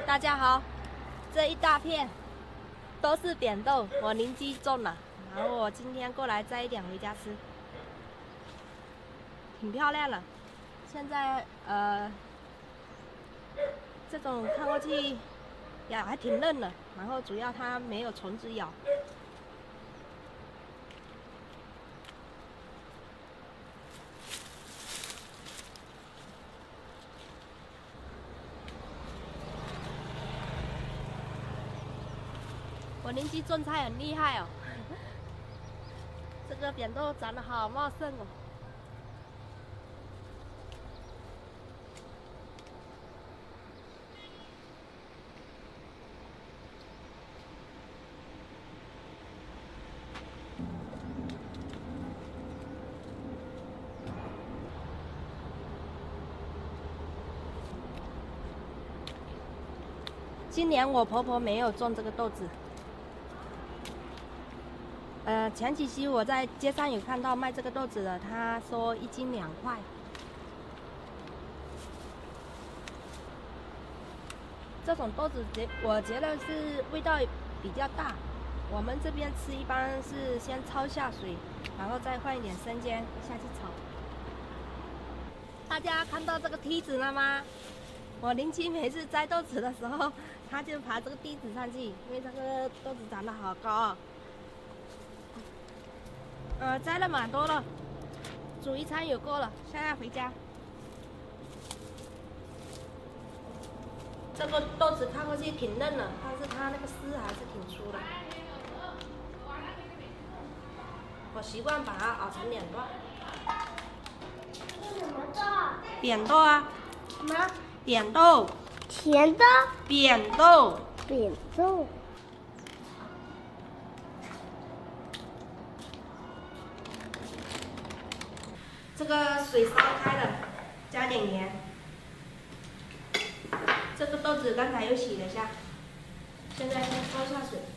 大家好，这一大片都是扁豆，我邻居种了，然后我今天过来摘一点回家吃，挺漂亮的。现在这种看过去呀还挺嫩的，然后主要它没有虫子咬。我邻居种菜很厉害哦，这个扁豆长得好茂盛哦。今年我婆婆没有种这个豆子。前几期我在街上有看到卖这个豆子的，他说1斤2块。这种豆子我觉得是味道比较大。我们这边吃一般是先焯下水，然后再放一点生姜下去炒。大家看到这个梯子了吗？我邻居每次摘豆子的时候，他就爬这个梯子上去，因为这个豆子长得好高啊。摘了蛮多了，煮一餐有够了，现在回家。这个豆子看过去挺嫩的，但是它那个丝还是挺粗的。我习惯把它熬成2段。 这什么豆？ 扁豆啊。 什么？ 扁豆。 甜的。 扁豆。 扁豆。 这个水烧开了，加点盐。这个豆子刚才又洗了一下，现在先焯下水。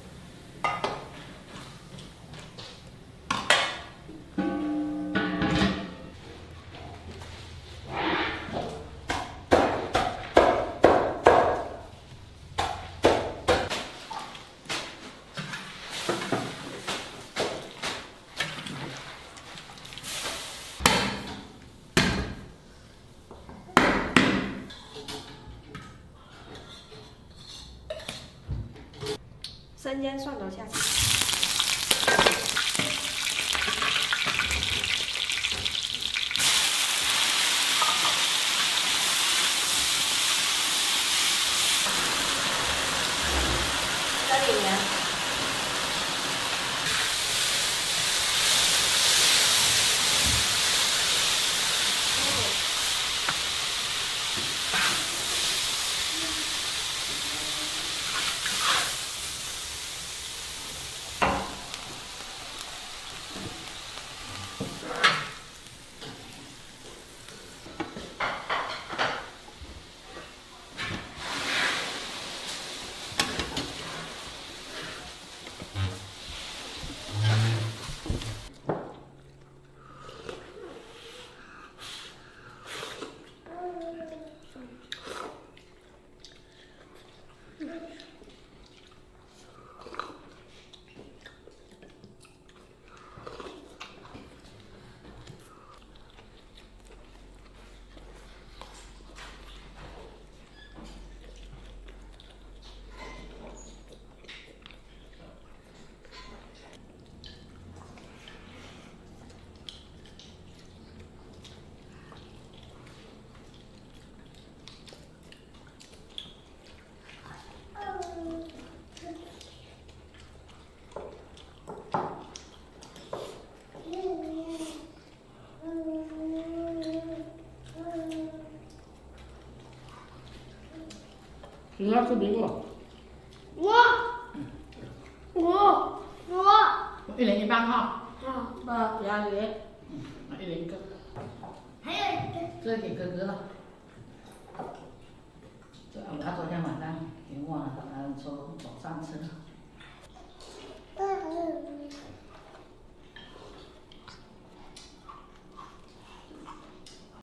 生姜、蒜头下去，加点盐， 你要吃苹果？ 我 1人1半哈。 好， 不要你。1人1个。 还有一个。 这给哥哥了。这他昨天晚上给我了，早上吃了。